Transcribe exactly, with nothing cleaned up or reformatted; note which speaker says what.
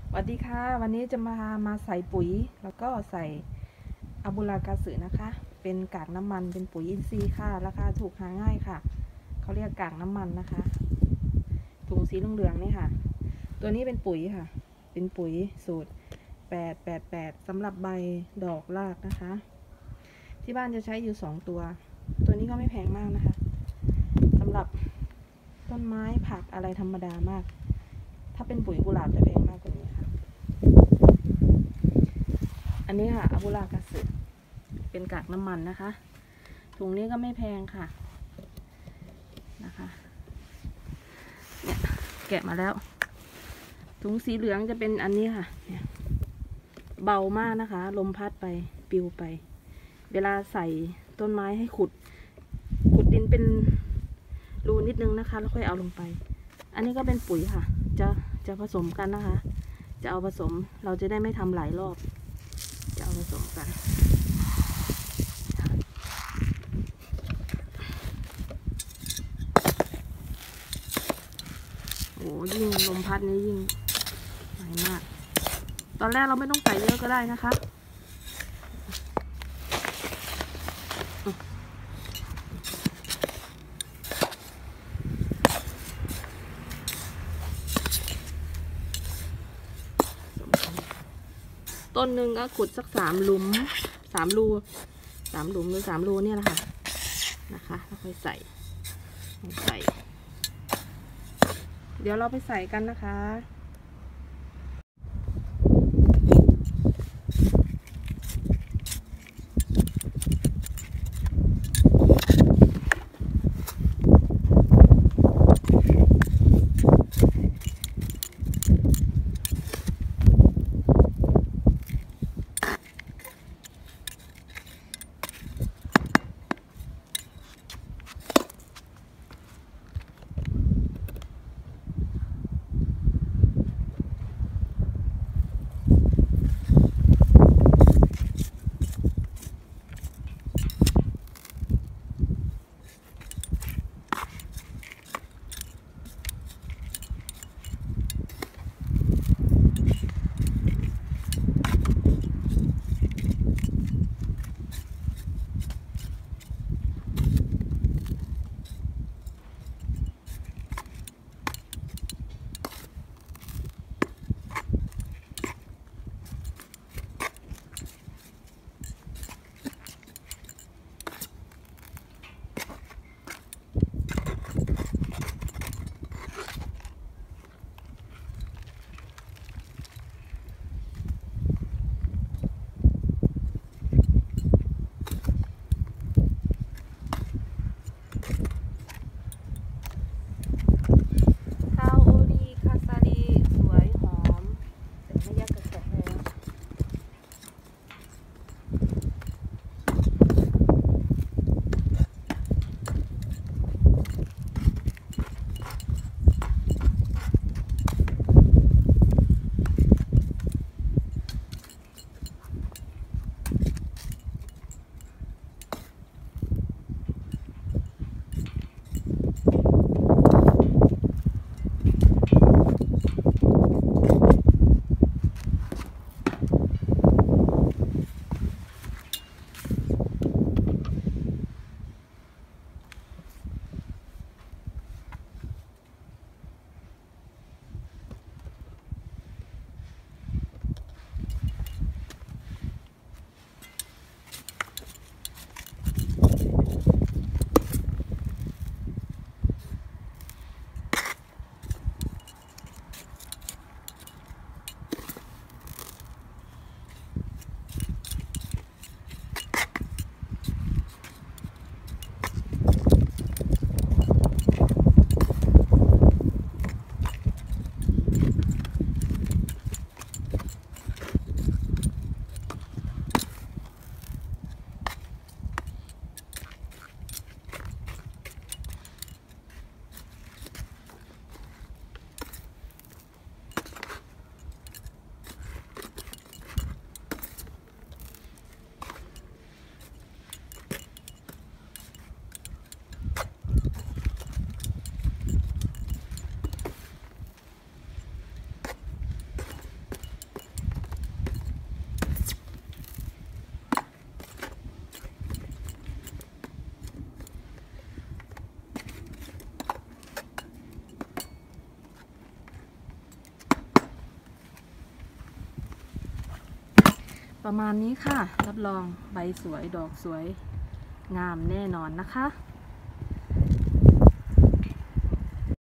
Speaker 1: สวัสดีค่ะวันนี้จะมามาใส่ปุ๋ยแล้วก็ใส่อะบูรากาสึนะคะ เป็นกากน้ำมันเป็นปุ๋ยอินทรีย์ค่ะราคาถูกหาง่ายค่ะเขาเรียกกากน้ำมันนะคะถุงสีเหลืองๆนี่ค่ะตัวนี้เป็นปุ๋ยค่ะเป็นปุ๋ยสูตรแปด แปด แปดสำหรับใบดอกรากนะคะที่บ้านจะใช้อยู่สองตัวตัวนี้ก็ไม่แพงมากนะคะสำหรับต้นไม้ผักอะไรธรรมดามากถ้าเป็นปุ๋ยกุหลาบจะแพงมากกว่านี้ค่ะอันนี้ค่ะอะบูรากาสึเป็นกากน้ำมันนะคะถุงนี้ก็ไม่แพงค่ะนะคะเนี่ยแกะมาแล้วถุงสีเหลืองจะเป็นอันนี้ค่ะเนี่ยเบามากนะคะลมพัดไปปลิวไปเวลาใส่ต้นไม้ให้ขุดขุดดินเป็นรูนิดนึงนะคะแล้วค่อยเอาลงไปอันนี้ก็เป็นปุ๋ยค่ะจะจะผสมกันนะคะจะเอาผสมเราจะได้ไม่ทำหลายรอบจะเอาผสมกันโอ้ยิ่งลมพัดนี้ยิ่งไหวมากตอนแรกเราไม่ต้องใส่เยอะก็ได้นะคะต้นหนึ่งก็ขุดสักสามหลุมสามรูสามหลุมหรือสามรูเนี่ยแหละค่ะนะคะแล้วค่อยใส่ใส่เดี๋ยวเราไปใส่กันนะคะประมาณนี้ค่ะรับรองใบสวยดอกสวยงามแน่นอนนะคะ